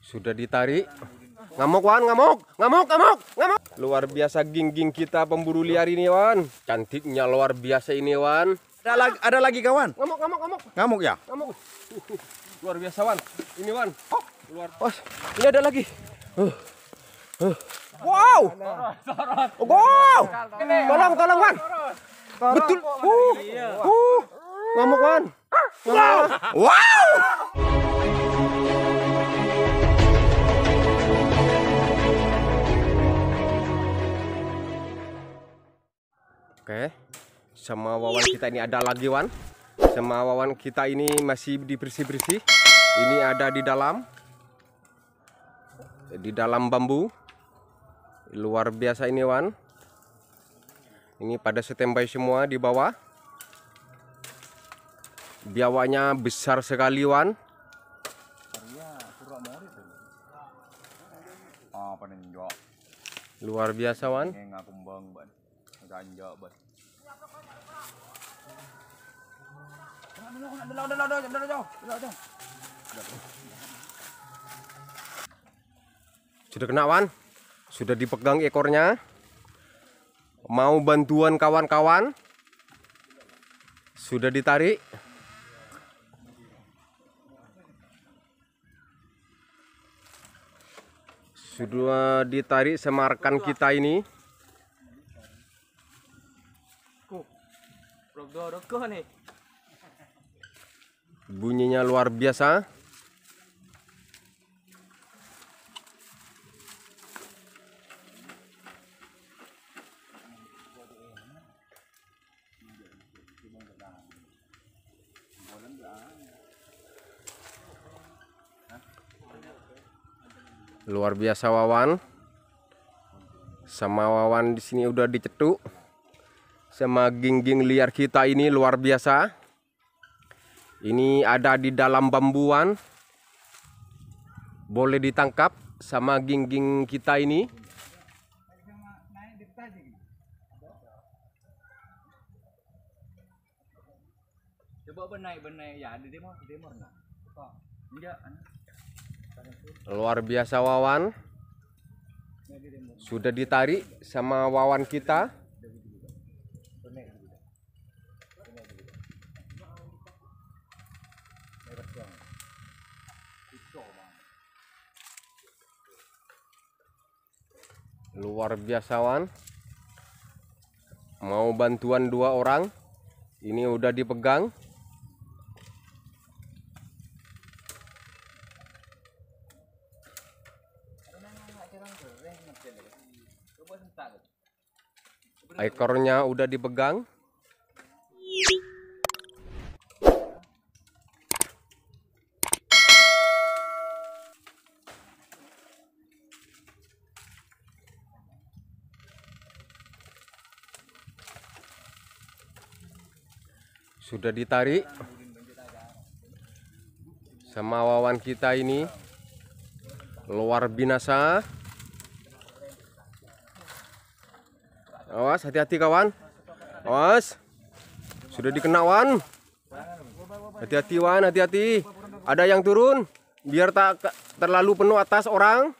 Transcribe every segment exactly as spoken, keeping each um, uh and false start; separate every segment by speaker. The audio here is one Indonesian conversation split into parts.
Speaker 1: Sudah ditarik. Ngamuk Wan, ngamuk, ngamuk, ngamuk, ngamuk. Luar biasa ging-ging kita pemburu liar ini Wan. Cantiknya luar biasa ini Wan.
Speaker 2: Ada lagi, ada lagi kawan.
Speaker 1: Ngamuk, ngamuk, ngamuk.
Speaker 2: Ngamuk ya?
Speaker 1: Ngamuk. Luar biasa Wan. Ini Wan. Oh, luar. Oh, ini ada lagi. Uh. Uh. Wow. Wow. Tolong, tolong Wan. Betul. Uh. Uh. Ngamuk Wan. Wow.
Speaker 2: Wow.
Speaker 1: Oke, sama wawan kita ini ada lagi Wan. Sama wawan kita ini masih dibersih-bersih. Ini ada di dalam, di dalam bambu. Luar biasa ini Wan. Ini pada standby semua di bawah. Biawaknya besar sekali Wan. Luar biasa Wan. Sudah kena Wan. Sudah dipegang ekornya. Mau bantuan kawan-kawan. Sudah ditarik. Sudah ditarik sama rekan kita ini. Bunyinya luar biasa. Luar biasa wawan. Sama wawan di sini udah dicetuk. Sama ging-ging liar kita ini luar biasa. Ini ada di dalam bambuan. Boleh ditangkap sama ging-ging kita ini.
Speaker 3: Coba benaik-benaik ya, di demo, demo enggak? Enggak.
Speaker 1: Luar biasa wawan. Sudah ditarik sama wawan kita. Luar biasa Wan. Mau bantuan dua orang. Ini udah dipegang. Ekornya udah dipegang. Sudah ditarik sama wawan kita ini. Luar binasa. Awas, hati-hati kawan. Awas. Sudah dikena Wan. Hati-hati Wan, hati-hati. Ada yang turun. Biar tak terlalu penuh atas orang.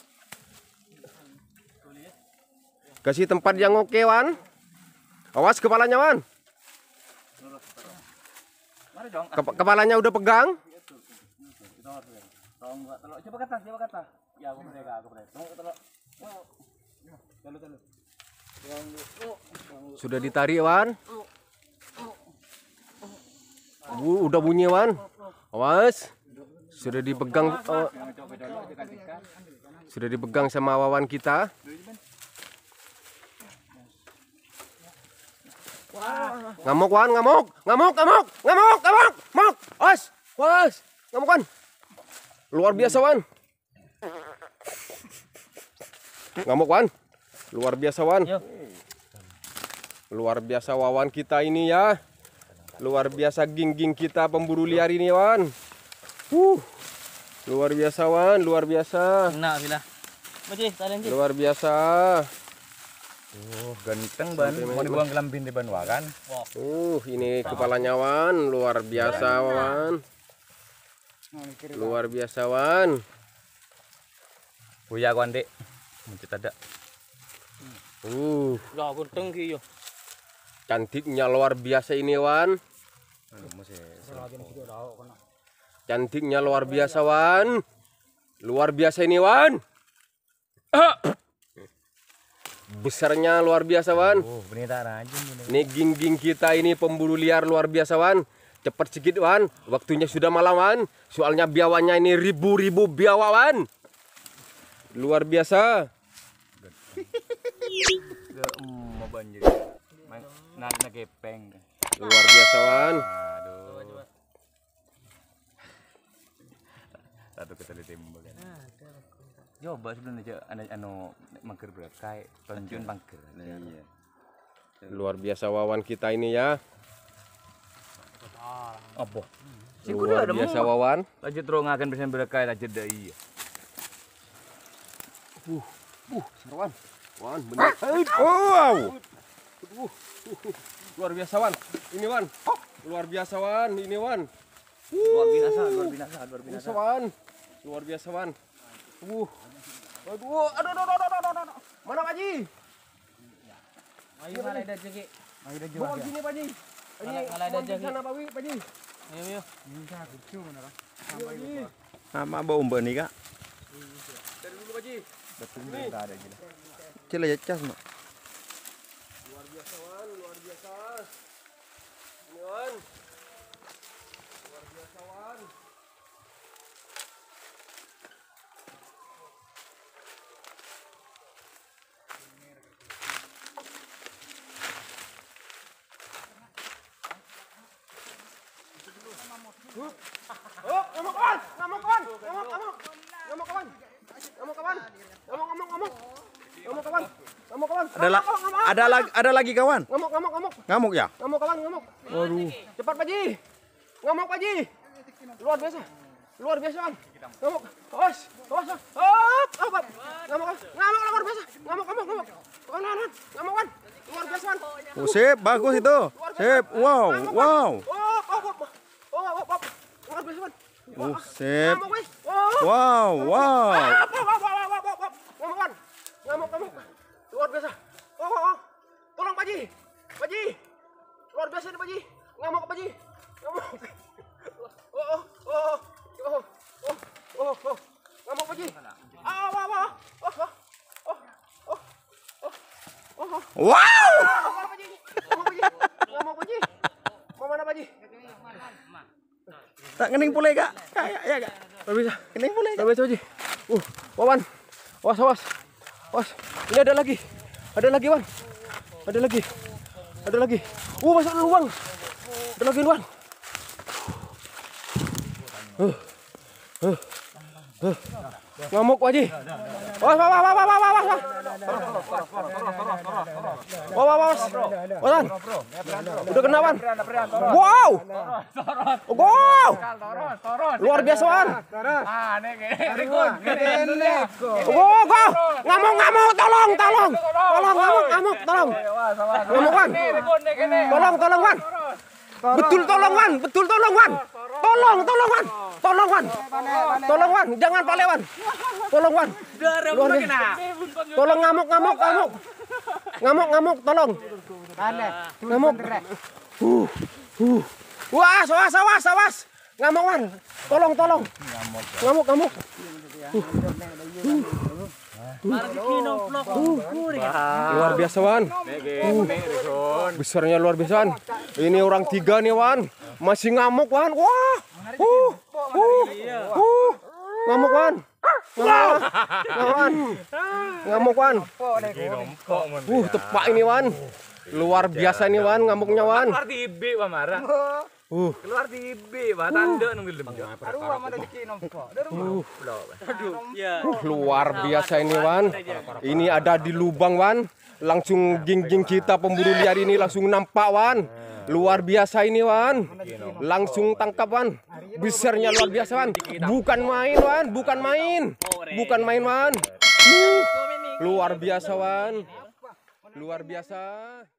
Speaker 1: Kasih tempat yang oke Wan. Awas kepalanya Wan. Kep kepalanya udah pegang.
Speaker 3: Coba kata, coba kata. Ya, aku mereka, aku mereka.
Speaker 1: Sudah ditarik Wan. Bu, udah bunyi Wan. Awas. Sudah dipegang. Oh. Sudah dipegang sama wawan kita. Ngamuk Wan, ngamuk, ngamuk, ngamuk, ngamuk, ngamuk, ngamuk, was, was, ngamuk Wan, luar biasa Wan, ngamuk Wan, luar biasa Wan, luar biasa wawan kita ini ya, luar biasa ging-ging kita pemburu liar ini Wan, uh, luar biasa Wan, luar biasa,
Speaker 3: Nah, bila,
Speaker 1: luar biasa.
Speaker 2: Oh, ganteng ban. Mau dibuang ke lambin di Banua kan?
Speaker 1: Uh, ini kepalanya Wan, luar biasa Wan. Luar biasa Wan.
Speaker 2: Buya kawan dek. Mencet ada.
Speaker 1: Uh,
Speaker 3: Lah genteng ki yo.
Speaker 1: cantiknya luar biasa ini Wan. Cantiknya luar biasa Wan. Luar biasa ini Wan. Ah. Besarnya luar biasa Wan.
Speaker 2: Oh, benih tak rajin ini.
Speaker 1: Ini ging-ging kita ini pemburu liar luar biasa Wan. Cepat sedikit Wan. Waktunya sudah malam Wan. Soalnya biawanya ini ribu-ribu biawa Wan. Luar biasa.
Speaker 2: Mau banjir. Nak nak gepeng.
Speaker 1: Luar biasa Wan.
Speaker 2: Aduh. Satu kita ditembak kan. Coba sebenarnya anu anu mangker berkai tonjun mangker. Iya.
Speaker 1: Luar biasa Wawan kita ini ya.
Speaker 2: Apa?
Speaker 1: Luar biasa Wawan.
Speaker 2: Lanjut terus ngakan bisa berkai lanjut dah iya.
Speaker 1: Uh, uh, Sarwan. Wan, bener. Wow. Uh, luar biasa Wan. Ini Wan. Luar biasa Wan. Ini Wan.
Speaker 2: Luar binasa, luar binasa, luar binasa.
Speaker 1: Wan. Luar biasa Wan. Uh. Aduh, aduh, aduh, aduh, aduh, aduh. Mana Pak Ji?
Speaker 3: Ayo malai dah jeki.
Speaker 2: Ayo dah
Speaker 1: Bawa sini Pak Ji. Ini
Speaker 3: Malai dah jeki.
Speaker 1: sana Pak Wi, Pak Ji.
Speaker 3: Ayo yo.
Speaker 2: Nama bau mbak nih kak.
Speaker 1: Dari dulu Pak Ji.
Speaker 2: Betul tidak ada gila.
Speaker 4: Cila ya cas mak.
Speaker 1: Luar biasa Wan, luar biasa. Ini Wan. Luar biasa Wan. Oh, ngamuk kawan, ngamuk kawan, ngamuk, ngamuk, ngamuk kawan, ngamuk kawan, ngamuk, ngamuk, ngamuk, ngamuk kawan, ngamuk kawan.
Speaker 4: Ada la ada lagi ada lagi kawan.
Speaker 1: Ngamuk, ngamuk, ngamuk,
Speaker 4: Ngamuk ya?
Speaker 1: ngamuk kawan, ngamuk.
Speaker 4: Waduh.
Speaker 1: Cepat Pak Ji, ngamuk Pak Ji, luar biasa, luar biasa Wan, ngamuk, awas, awas, hop, hop, hop, ngamuk, ngamuk luar biasa, ngamuk, ngamuk, ngamuk, Wan, Wan, Wan, ngamuk Wan, luar biasa Wan.
Speaker 4: Oh, sip, bagus itu. Sip. Wow, wow.
Speaker 1: Hop, hop, hop, hop, hop, hop, luar biasa Wan.
Speaker 4: Oh, sip.
Speaker 1: Ngamuk wes, hop.
Speaker 4: Wow, wow.
Speaker 1: Hop, hop, hop, hop, hop, hop, hop. Ngamuk Wan, ngamuk, ngamuk, luar biasa. Oh, oh, oh. Tolong Pak Ji, Pak Ji, luar biasa nih Pak Ji, ngamuk Pak Ji, ngamuk. Oh, oh, oh, oh, oh, oh, oh, ngamuk Pak Ji. Ah, wah, wah, oh, oh, oh, oh, oh, oh, oh.
Speaker 4: Wow.
Speaker 1: Ngamuk Pak Ji, ngamuk Pak Ji, ngamuk Pak Ji. Mau mana Pak Ji?
Speaker 4: Tak kening pulai kak. Kayak ya kak.
Speaker 1: Luar biasa.
Speaker 4: Kening pulai kak.
Speaker 1: Luar biasa Pak Ji. Uh, Wawan, awas, awas, awas. Ini ada lagi, ada lagi Wan, ada lagi, ada lagi. Uh, masuk dulu Wan, ada lagi Wan. Uh, uh, uh. Ngamuk Pak Ji. Awas, awas, awas, awas, awas, awas. Awas, awas, Wan. Udah kena Wan. Wow, wow, luar biasa Wan.
Speaker 3: Ah, nek rekod.
Speaker 1: Oh, kok ngamuk, ngamuk, tolong, tolong, tolong, ngamuk, ngamuk, tolong, ngamuk Wan,
Speaker 3: Rekod nek kene.
Speaker 1: tolong, tolong Wan, betul tolong Wan, betul tolong Wan, tolong, tolong Wan, tolong Wan, tolong Wan, jangan pale Wan, tolong Wan, luar biasa, tolong ngamuk, ngamuk, ngamuk, ngamuk, ngamuk, tolong, ngamuk, uh, uh, wah, awas, awas, awas, ngamuk Wan, tolong, tolong, ngamuk, ngamuk. Luar biasa Wan. Uh, besarnya luar biasa Wan. Ini orang tiga nih Wan. Masih ngamuk Wan. Wah. Uh, uh, uh. Ngamuk Wan. Ngamuk. Wan. Ngamuk Wan. Uh, tepak ini Wan. Luar biasa nih Wan ngamuknya Wan.
Speaker 2: Keluar di B wah marah.
Speaker 1: Uh.
Speaker 2: Keluar di B wah tanda nunggu lem.
Speaker 1: Luar biasa ini Wan. Ini ada di lubang Wan. Langsung ging-ging kita pemburu liar ini langsung nampak Wan. Luar biasa ini Wan. Langsung tangkap Wan. Besarnya luar biasa Wan. Bukan main Wan, bukan main. Bukan main Wan. Uh, luar biasa Wan. Luar biasa.